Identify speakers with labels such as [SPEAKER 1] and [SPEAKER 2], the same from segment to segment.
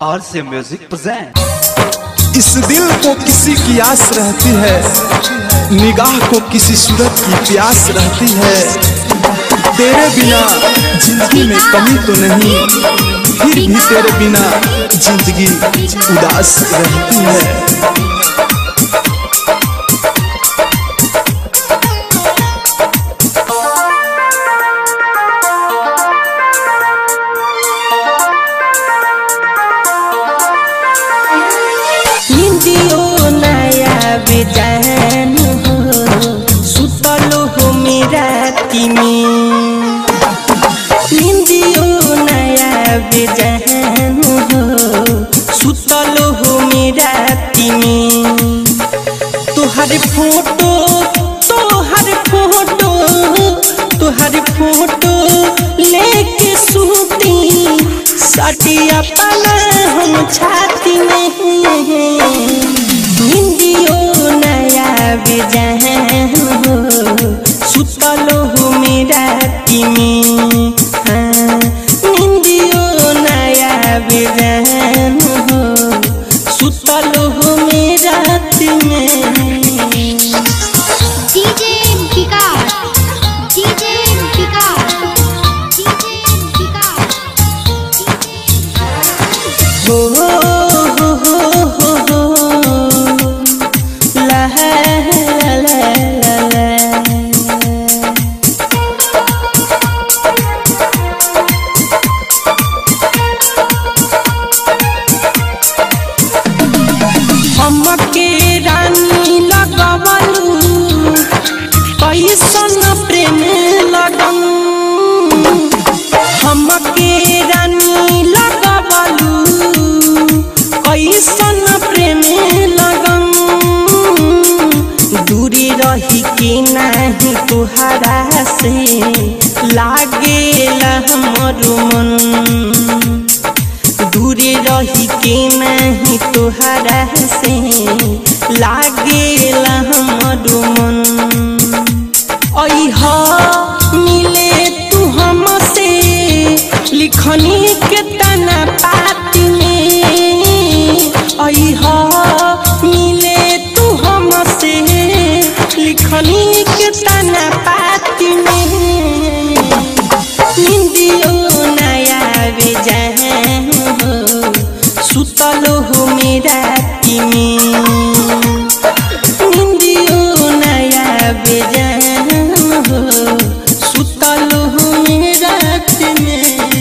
[SPEAKER 1] और से music present.
[SPEAKER 2] इस दिल को किसी की आस रहती है, निगाह को किसी सूरत की प्यास रहती है। तेरे बिना जिंदगी में कमी तो नहीं, फिर भी तेरे बिना जिंदगी उदास रहती है।
[SPEAKER 3] बेजान हो सुतलो हो मेरा तिमी, निंदियो नया बेजान हो सुतलो हो मेरा तिमी। तुहार फोटो तुहार फोटो तुहार फोटो लेके सूती सटिया पाना हम छाती में। निंदियो नया बेजान हो सुतलो हो मेरा तिमी, हाँ निंदियो नया बेजान हो सुतलो हो मेरा तिमी।
[SPEAKER 4] DJ Vikas, DJ Vikas, DJ Vikas,
[SPEAKER 3] हो हमके रानी लगवलू कैसन प्रेम लगन, हमके रानी लगवलू कैसन प्रेम लगन। दूरी रही के नहीं तुहरा से लागेला हमर मन, दूरी रही के नहीं तुहरा से लागेला हमर मन। अइहा मिले तू हमसे लिखनी के तना पाती में, अइहा मिले तू हमसे लिखनी के तना पाती में। निंदियो नया बेजान हो सुतलो हो मेरा तिमी, निंदियो नया बेजान हो सुतलो हो मेरा तिमी।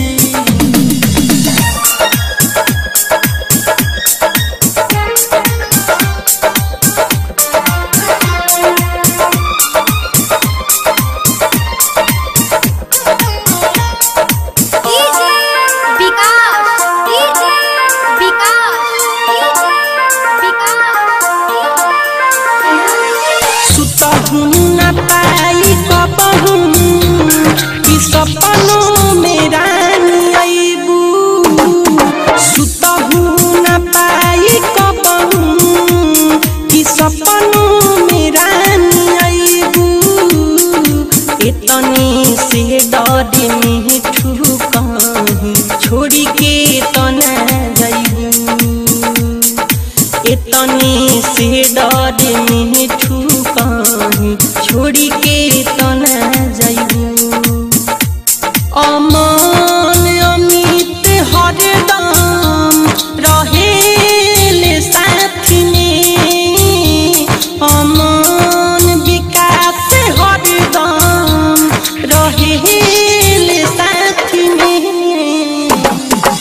[SPEAKER 3] न पाई कबहू कि सपनों में रानी अइबू, सुतहू न पाई कबहू कि सपनों में रानी अइबू। इतने से डर मिठू कहीं छोड़ी के तना जइबू, इतने से डर मिठू कहीं छोड़ी के तना जइबू। अमन अमित हरदम रहेले साथ में, अमन विकास हरदम रहेले साथ में।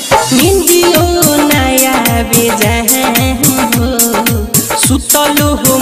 [SPEAKER 3] निंदियो नया बेजान हो सुतलो हो